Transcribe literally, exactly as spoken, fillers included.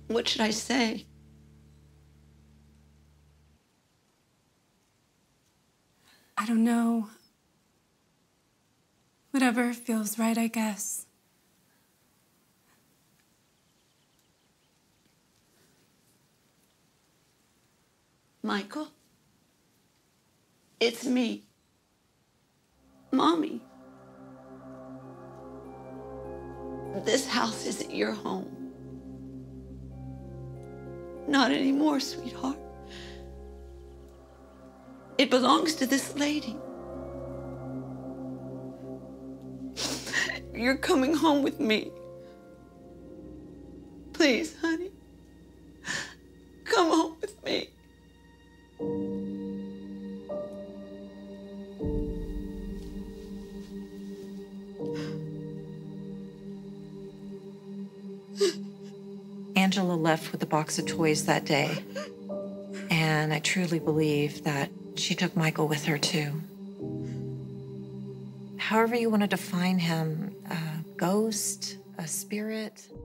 What should I say? I don't know. Whatever feels right, I guess. Michael, it's me, Mommy. This house isn't your home. Not anymore, sweetheart. It belongs to this lady. You're coming home with me. Please, honey. Come home with me. Angela left with a box of toys that day, and I truly believe that she took Michael with her too. However you want to define him, a ghost, a spirit.